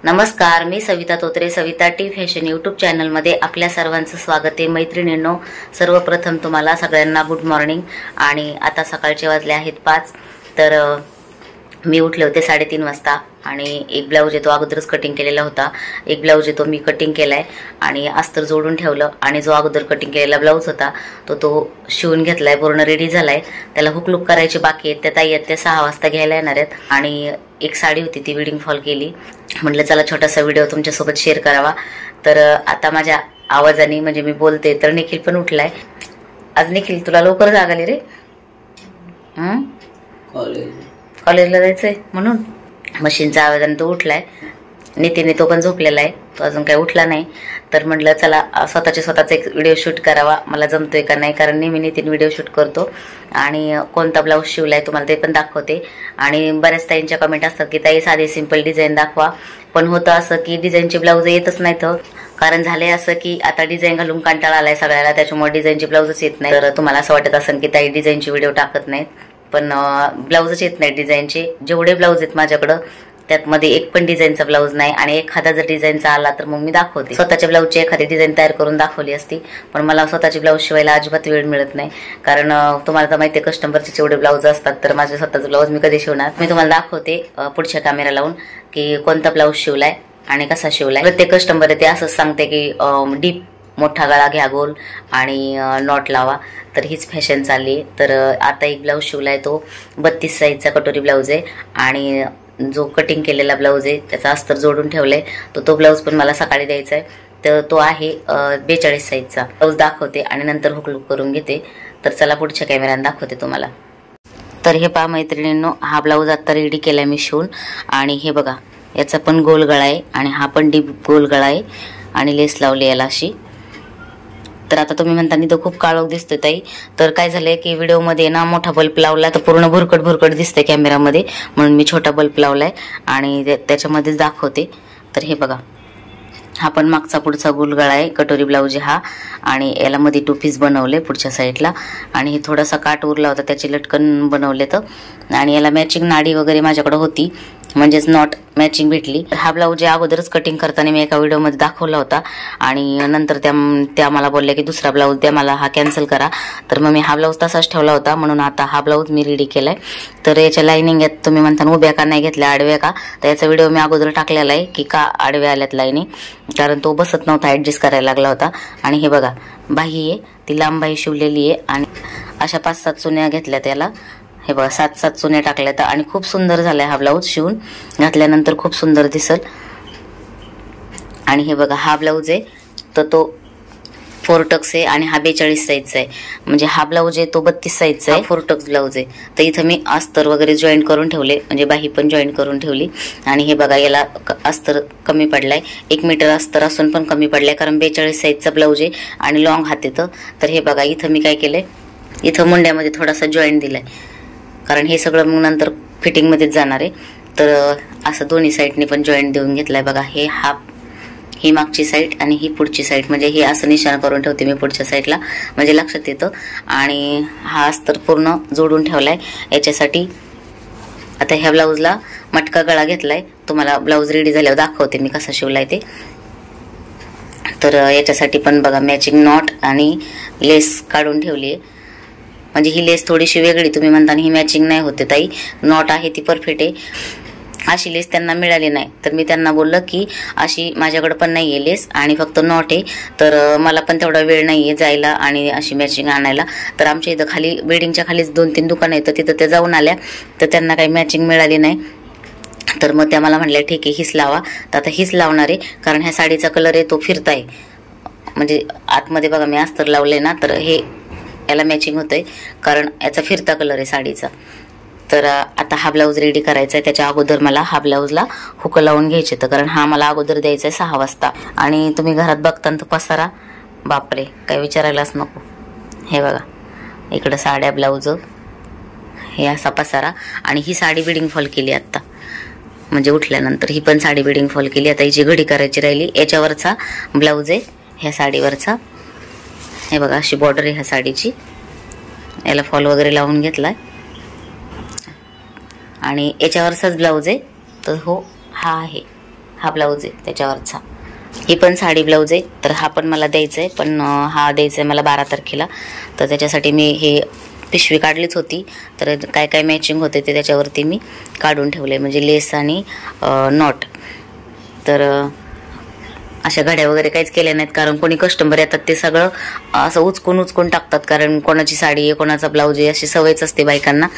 नमस्कार, मी Savita Totre, Savita T fashion YouTube चॅनलमध्ये आपल्या सर्वांचं स्वागत आहे. मैत्रिणींनो, सर्वप्रथम तुम्हाला सगळ्यांना गुड मॉर्निंग. आणि आता सकाळचे वाजले आहेत 5. तर मी उठले होते 3:30 वाजता आणि एक ब्लाऊज आहे तो अगोदरच कटिंग केलेला होता. एक ब्लाऊज आहे तो मी कटिंग केलाय आणि अस्तर जोडून ठेवलं आणि जो अगोदर कटिंग केलेला ब्लाऊज होता तो शिवून घेतलाय, पूर्ण रेडी झालाय. त्याला हुक लुक करायची बाकी आहेत. त्या ताई आहेत त्या 6 वाजता घ्यायला येणार आहेत. आणि एक साडी होती ती वेडिंग फॉल केली. म्हटलं चला छोटासा व्हिडिओ तुमच्यासोबत शेअर करावा. तर आता माझ्या आवाजाने म्हणजे मी बोलते तर निखिल पण उठलाय. आज निखिल तुला लवकर जाग आली रे? कॉलेजला जायचंय म्हणून मशीनचा आवाजाने तो उठलाय. नितीने तो पण झोपलेला आहे, तो अजून काही उठला नाही. तर म्हटलं चला स्वतःचा एक व्हिडिओ शूट करावा, मला जमतोय का नाही, कारण नेहमी नितीन व्हिडिओ शूट करतो. आणि कोणता ब्लाऊज शिवलाय तुम्हाला ते पण दाखवते. आणि बऱ्याच ताईंच्या कमेंट असतात की ताई साधे सिंपल डिझाईन दाखवा. पण होतं असं की डिझाईनचे ब्लाऊज येतच नाहीत. कारण झालंय असं की आता डिझाईन घालून कंटाळा आलाय सगळ्याला, त्याच्यामुळे डिझाईनचे ब्लाऊजच येत नाही. तर तुम्हाला असं वाटत असेल की ताई डिझाईनचे व्हिडिओ टाकत नाहीत, पण ब्लाऊजच येत नाही डिझाईनचे. जेवढे ब्लाऊज आहेत माझ्याकडं त्यात मध्ये एक पण डिझाईनचा ब्लाऊज नाही. आणि एखादा जर डिझाईनचा आला तर मग मी दाखवते. स्वतःच्या ब्लाऊजची एखादी डिझाईन तयार करून दाखवली असती, पण मला स्वतःचे ब्लाऊज शिवायला अजिबात वेळ मिळत नाही. कारण तुम्हाला तर माहिती आहे कस्टमरचे जेवढे ब्लाऊज असतात, तर माझे स्वतःचे ब्लाऊज मी कधी शिवणार. मी तुम्हाला दाखवते पुढच्या कॅमेरा लावून की कोणता ब्लाऊज शिवलाय आणि कसा शिवलाय. प्रत्येक कस्टमर ते असंच सांगते की डीप मोठा गळा घ्या गोल आणि नॉट लावा. तर हीच फॅशन चालली आहे. तर आता एक ब्लाऊज शिवलाय तो 32 साईजचा कटोरी ब्लाऊज आहे. आणि जो कटिंग केलेला ब्लाऊज आहे त्याचा अस्तर जोडून ठेवलाय, तो ब्लाऊज पण मला सकाळी द्यायचा आहे. तर तो आहे 42 साईजचा ब्लाऊज दाखवते आणि नंतर हुकलूक करून घेते. तर चला पुढच्या कॅमेऱ्याने दाखवते तुम्हाला. तर हे पहा मैत्रिणींनो, हा ब्लाऊज आता रेडी केलाय मी शिवून. आणि हे बघा, याचा पण गोल गळा आहे आणि हा पण डीप गोल गळा आहे आणि लेस लावली याला अशी. तर आता तुम्ही म्हणता तो खूप काळोख दिसतोय ताई. तर काय झालंय की व्हिडिओमध्ये ना मोठा बल्ब लावला तर पूर्ण भुरकट दिसते कॅमेरामध्ये, म्हणून मी छोटा बल्ब लावलाय आणि त्याच्यामध्येच दाखवते. तर हे बघा, हा पण मागचा पुढचा गोलगळा आहे कटोरी ब्लाऊज हा. आणि याला मध्ये 2 पीस बनवले पुढच्या साईडला. आणि हे थोडासा काट उरला होता त्याची लटकन बनवले. तर आणि याला मॅचिंग नाडी वगैरे माझ्याकडे होती, म्हणजेच नॉट मॅचिंग भेटली. हा ब्लाऊज अगोदरच कटिंग करताना मी एका व्हिडिओमध्ये दाखवला होता. आणि नंतर त्या मला बोलल्या की दुसरा ब्लाऊज द्या मला, हा कॅन्सल करा. तर मग मी हा ब्लाऊज तसाच ठेवला होता, म्हणून आता हा ब्लाऊज मी रेडी केलाय. तर याच्या लाईनिंग आहेत, तुम्ही म्हणता उभ्या का नाही घेतल्या आडव्या का, तर याचा व्हिडिओ मी अगोदर टाकलेला आहे की का आडव्या आल्यात लाईनिंग, कारण तो बसत नव्हता, ऍडजस्ट करायला लागला होता. आणि हे बघा, बाही आहे ती लांब बाही शिवलेली आहे आणि अशा 5-7 चुन्या घेतल्या त्याला. हे बघा 7-7 चुन्या टाकल्यात आणि खूप सुंदर झालाय हा ब्लाऊज. शिवून घातल्यानंतर खूप सुंदर दिसल. आणि हे बघा, हा ब्लाऊज आहे तर तो 4 टक्स आहे आणि हा 42 साईजचा आहे. म्हणजे हा ब्लाऊज आहे तो 32 साईजचा आहे, 4 टक्स ब्लाऊज आहे. तर इथं मी अस्तर वगैरे जॉईन करून ठेवले, म्हणजे बाही पण जॉईन करून ठेवली. आणि हे बघा, याला अस्तर कमी पडलाय, 1 मीटर अस्तर असून पण कमी पडलाय, कारण 42 साईजचा ब्लाऊज आहे आणि लॉंग हात येतं. तर हे बघा, इथं मी काय केलंय, इथं मुंड्यामध्ये थोडासा जॉईन दिलाय, कारण हे सगळं मग नंतर फिटिंगमध्येच जाणार आहे. तर असं दोन्ही साईडने पण जॉईंट देऊन घेतलाय. बघा, ही मागची साईड आणि ही पुढची साईड, म्हणजे हे असं निशाण करून ठेवते मी पुढच्या साईडला, म्हणजे लक्षात येतं. आणि हा अस्तर पूर्ण जोडून ठेवलाय याच्यासाठी. आता ह्या ब्लाऊजला मटका गळा घेतलाय, तुम्हाला ब्लाऊज रेडी झाल्यावर दाखवते मी कसा शिवलाय ते. तर याच्यासाठी पण बघा मॅचिंग नॉट आणि लेस काढून ठेवली आहे. म्हणजे ही लेस थोडीशी वेगळी, तुम्ही म्हणता ही मॅचिंग नाही होते ताई, नॉट आहे ती परफेक्ट आहे. अशी लेस त्यांना मिळाली नाही, तर मी त्यांना बोललं की अशी माझ्याकडे पण नाही आहे लेस आणि फक्त नॉट आहे. तर मला पण तेवढा वेळ नाही आहे जायला आणि अशी मॅचिंग आणायला. तर आमच्या इथं खाली बिल्डिंगच्या खालीच 2-3 दुकानं आहेत, तर तिथं त्या जाऊन आल्या, तर त्यांना काही मॅचिंग मिळाली नाही. तर मग त्या मला म्हणल्या ठीक आहे हीच लावा. तर आता हीच लावणार आहे, कारण ह्या साडीचा कलर आहे तो फिरताय, म्हणजे आतमध्ये बघा मी अस्तर लावलंय ना, तर हे याला मॅचिंग होतंय, कारण याचा फिरता कलर आहे साडीचा. तर आता हा ब्लाऊज रेडी करायचा आहे. त्याच्या अगोदर मला हा ब्लाऊजला हुक लावून घ्यायचे, तर कारण हा मला अगोदर द्यायचा आहे 6 वाजता. आणि तुम्ही घरात बघता तर पसारा बापरे काय विचारायलाच नको. हे बघा, इकडं साड्या ब्लाऊज, हे असा पसारा. आणि ही साडी बिडिंग फॉल केली आत्ता, म्हणजे उठल्यानंतर ही पण साडी बिडिंग फॉल केली. आता हिची घडी करायची राहिली. याच्यावरचा ब्लाऊज आहे ह्या साडीवरचा. हे बघा, अशी बॉर्डर आहे ह्या साडीची, याला फॉल वगैरे लावून घेतलाय. आणि याच्यावरचाच ब्लाऊज आहे, तर हो हा आहे. हा ब्लाऊज आहे त्याच्यावरचा. ही पण साडी ब्लाऊज आहे, तर हा पण मला द्यायचा आहे, पण हा द्यायचा आहे मला 12 तारखेला. तर त्याच्यासाठी मी हे पिशवी काढलीच होती, तर काय काय मॅचिंग होते ते त्याच्यावरती मी काढून ठेवले, म्हणजे लेस आणि नॉट. तर अशा घड्या वगैरे काहीच केल्या नाहीत, कारण कोणी कस्टमर येतात ते सगळं असं उचकून टाकतात, कारण कोणाची साडी आहे कोणाचा ब्लाऊज आहे अशी सवयच असते बायकांना,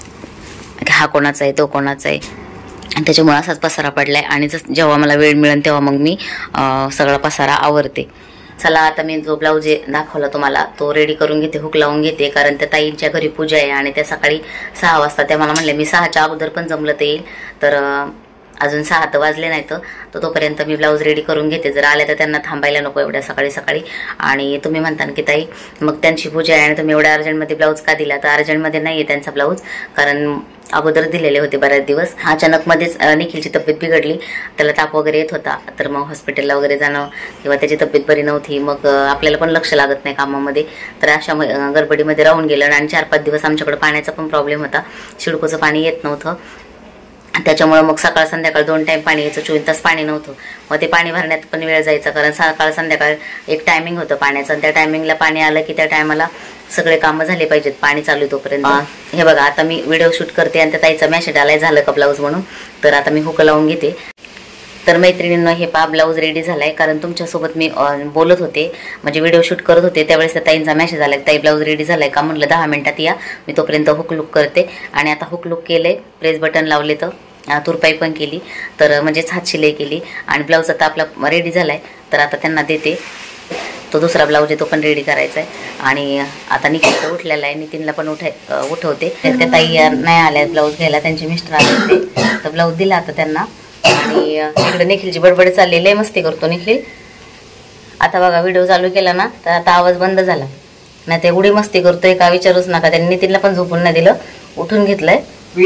हा कोणाचा आहे तो कोणाचा आहे. आणि त्याच्यामुळे असाच पसारा पडलाय. आणि जेव्हा मला वेळ मिळेल तेव्हा मग मी सगळा पसारा आवरते. चला आता मी जो ब्लाऊज दाखवला तुम्हाला तो रेडी करून घेते, हुक लावून घेते, कारण त्या ताईंच्या घरी पूजा आहे आणि त्या सकाळी 6 वाजता त्या मला म्हणले मी 6च्या अगोदर पण जमलं तर येईल. तर अजून 6 तर वाजले नाहीत, तर तोपर्यंत मी ब्लाऊज रेडी करून घेते. जर आल्या तर त्यांना थांबायला नको एवढ्या सकाळी सकाळी. आणि तुम्ही म्हणता की ताई मग त्यांची पूजा आहे आणि तुम्ही एवढ्या अर्जंटमध्ये ब्लाऊज का दिला, तर अर्जंटमध्ये नाही आहे त्यांचा ब्लाऊज, कारण अगोदर दिलेले होते बऱ्याच दिवस. अचानक मध्येच निखिलची तब्येत बिघडली, त्याला ताप वगैरे येत होता, तर मग हॉस्पिटलला वगैरे जाणं किंवा त्याची तब्येत बरी नव्हती, मग आपल्याला पण लक्ष लागत नाही कामामध्ये, तर अशा गडबडीमध्ये राहून गेलं. आणि 4-5 दिवस आमच्याकडे पाण्याचा पण प्रॉब्लेम होता, शिडकोचं पाणी येत नव्हतं, त्याच्यामुळे मग सकाळ संध्याकाळ 2 टाइम पाणी यायचं, 24 तास पाणी नव्हतं. मग ते पाणी भरण्यात पण वेळ जायचा, कारण सकाळ संध्याकाळ एक टायमिंग होतं पाण्याचं, आणि त्या टायमिंगला पाणी आलं की त्या टायमाला सगळे कामं झाले पाहिजेत पाणी चालू तोपर्यंत. हे बघा आता मी व्हिडिओ शूट करते आणि त्या ताईचा मेसेज आलाय झालं का ब्लाऊज म्हणून, तर आता मी हुक लावून घेते. तर मैत्रिणींनो हे ब्लाऊज रेडी झालाय, कारण तुमच्यासोबत मी बोलत होते, म्हणजे व्हिडिओ शूट करत होते, त्यावेळेस त्या ताईंचा मेसेज आलाय ताई ब्लाऊज रेडी झालाय का, म्हटलं 10 मिनिटात या, मी तोपर्यंत हुक लुक करते. आणि आता हुक लुक केलंय, प्रेस बटन लावले, तर तुरपाई पण केली, तर म्हणजेच हात शिलाई केली, आणि ब्लाऊज आता आपला रेडी झालाय. तर आता त्यांना देते, तो दुसरा ब्लाऊज आहे तो पण रेडी करायचा आहे. आणि आता निखिल तर उठलेला आहे, नितीनला पण उठवते. त्या ताई नाही आल्या ब्लाऊज घ्यायला, त्यांचे मिस्टर आले होते, तर ब्लाऊज दिला आता त्यांना. आणि इकडे निखिलची बडबड चाललेली आहे, मस्ती करतो निखिल. आता बघा व्हिडिओ चालू केला ना तर आता आवाज बंद झाला, नाही ते एवढी मस्ती करतोय का विचारूच नका. त्यांनी नितीनला पण झोपून नाही दिलं, उठून घेतलंय.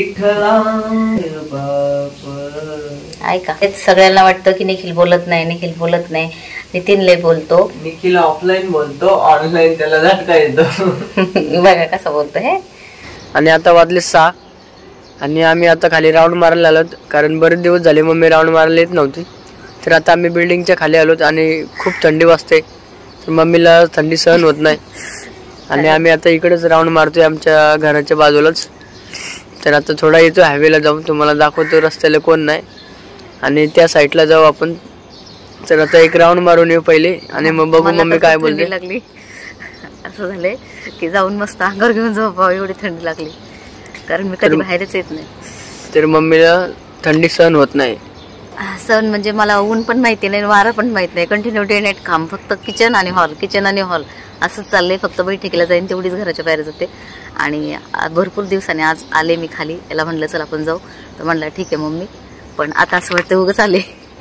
ऐका, सगळ्यांना वाटतं की निखिल बोलत नाही, नितीन लय बोलतो. निखिल ऑफलाईन बोलतो, ऑनलाईन त्याला झटका येतो. बघा कसं बोलतो हे. आणि आता वाजले 6 आणि आम्ही आता खाली राऊंड मारायला आलोत, कारण बरेच दिवस झाले मम्मी राऊंड मारायला येत नव्हती. तर आता आम्ही बिल्डिंगच्या खाली आलोत आणि खूप थंडी वाजते, तर मम्मीला थंडी सहन होत नाही. आणि आम्ही आता इकडेच राऊंड मारतोय आमच्या घराच्या बाजूलाच. तर आता थोडा येतो हायवेला जाऊन, तुम्हाला दाखवतो रस्त्याला कोण नाही, आणि त्या साईडला जाऊ आपण. तर आता एक राऊंड मारून येऊ पहिले, आणि मग बघू मम्मी काय बोलते. लागली असं झालंय की जाऊन मस्त अंगावर घेऊन झोपावं, एवढी थंडी लागली, कारण मी कधी बाहेरच येत नाही. तर मम्मीला थंडी सहन होत नाही. सहन म्हणजे मला ऊन पण माहिती नाही, वारा पण माहित नाही, कंटिन्यू डे नाईट काम, फक्त किचन आणि हॉल असंच चाललंय. फक्त बैठकीला जाईन तेवढीच घराच्या बाहेर जाते. आणि भरपूर दिवसांनी आज आले मी खाली, याला म्हणलं चल आपण जाऊ, तर म्हणलं ठीक आहे मम्मी, पण आता असं वाटतं उगाच आले.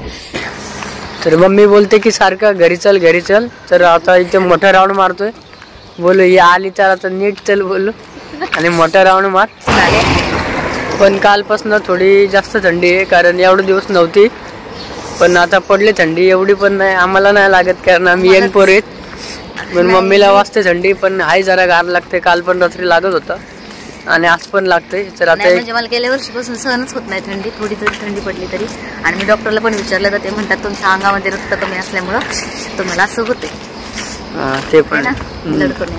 तर मम्मी बोलते की सारखं घरी चल. तर आता इथे मोठा राऊंड मारतोय, बोलू ये आली तर आता नीट चल बोलू, आणि मोठा राऊंड मार. पण कालपासून थोडी जास्त थंडी आहे, कारण एवढे दिवस नव्हती, पण आता पडली थंडी. एवढी पण नाही, आम्हाला नाही लागत कारण आम्ही यंग पोर आहेत, पण मम्मीला वाजते थंडी, पण हाय जरा गार लागते. काल पण रात्री लागत होता आणि आज पण लागते. तर आता म्हणजे मला गेल्या वर्षीपासून सहनच होत नाही थंडी, थोडी थंडी पडली तरी. आणि मी डॉक्टरला पण विचारलं तर ते म्हणतात तुमच्या अंगामध्ये रक्त कमी असल्यामुळं तुम्हाला असं होते. ते पण ब्लड कमी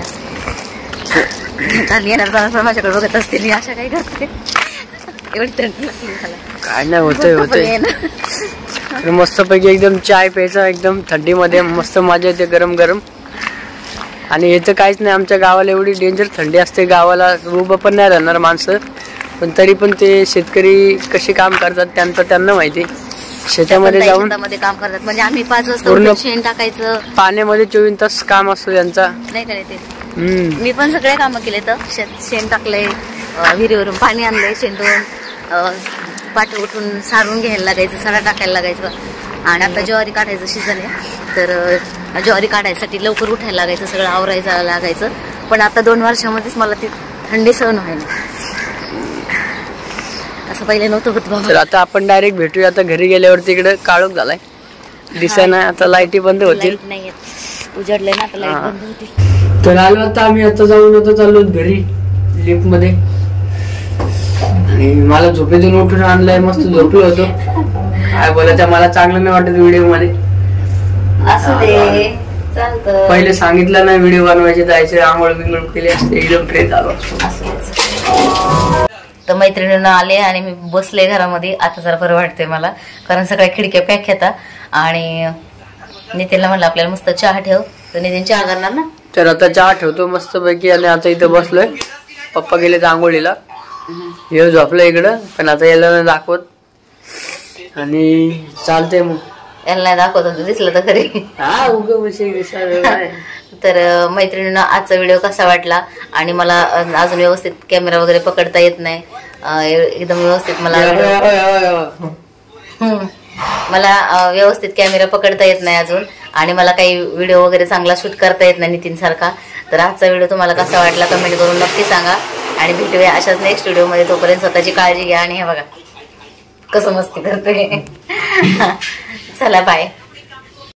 असते. काल येणार माझ्याकडे बघत असते, मी अशा काही करते, एवढी थंडी लागली मला. काय नाही होतंय. तर मस्तपैकी एकदम चाय प्यायचा, एकदम थंडीमध्ये मस्त मजा येते गरम गरम. आणि याचं काहीच नाही, आमच्या गावाला एवढी डेंजर थंडी असते, गावाला उभं पण नाही राहणार माणसं, पण तरी पण ते शेतकरी कसे काम करतात त्यांना माहिती. शेतामध्ये जाऊन काम करतात, म्हणजे आम्ही 5 वाजता शेण टाकायचं, पाण्यामध्ये 24 तास काम असतो त्यांचा. नाही करायचे. मी पण सगळे कामं केले, तर शेण टाकलंय, विहिरीवरून पाणी आणलंय, शेंडून पाठ उठून सारून घ्यायला लागायचं, सडा टाकायला लागायचं. आणि आता ज्वारी काढायचं सीझन आहे, तर ज्वारी काढायसाठी लवकर उठायला लागायचं, सगळं आवरायचं लागायचं. पण आता 2 वर्षामध्येच मला ती थंडी सहन व्हायला, असं पहिले नव्हतं होत बाबा. तर आता आपण डायरेक्ट भेटूया. आता घरी गेल्यावरती इकडे काळोख झालाय, दिसेना. आता लाईटी बंद होतील, नाही उजडलंय ना, आता लाईट बंद होती. तर आलो आता आम्ही, आता जाऊन चाललो घरी लिफ्ट मध्ये. आणि मला झोपेतून उठून आणलाय, मस्त झोपलो होतो. काय बोलायचं मला चांगलं नाही वाटत व्हिडिओ मध्ये. असं दे चालतं. पहिले सांगितलं ना व्हिडिओ बनवायचे जायचे आंघोळ बिंगोळ केली असते एकदम फ्रेश झालो असतो. तर मैत्रिणींना आले आणि मी बसले घरामध्ये. आता जरा बरं वाटतंय मला कारण सगळ्या खिडक्या पॅक येतात. आणि नितीनला म्हणलं आपल्याला मस्त चहा ठेव तर नितीन चहा करणार ना. तर आता चहा ठेवतो मस्त पैकी आणि आता इथं बसलोय. पप्पा गेले आंघोळीला. हे झोपलं इकडं पण आता याला नाही दाखवत आणि चालतंय मग. याला नाही दाखवत दिसलं तर खरी. हा उग तर मैत्रिणींना आजचा व्हिडिओ कसा वाटला आणि मला अजून व्यवस्थित कॅमेरा वगैरे पकडता येत नाही. एकदम व्यवस्थित मला व्यवस्थित कॅमेरा पकडता येत नाही अजून आणि मला काही व्हिडिओ वगैरे चांगला शूट करता येत नाही नितीन सारखा. तर आजचा व्हिडिओ तुम्हाला कसा वाटला कमेंट करून नक्की सांगा आणि भेटूया अशाच नेक्स्ट व्हिडिओमध्ये. तोपर्यंत स्वतःची काळजी घ्या आणि हे बघा कसं मस्ती करते. चला बाय.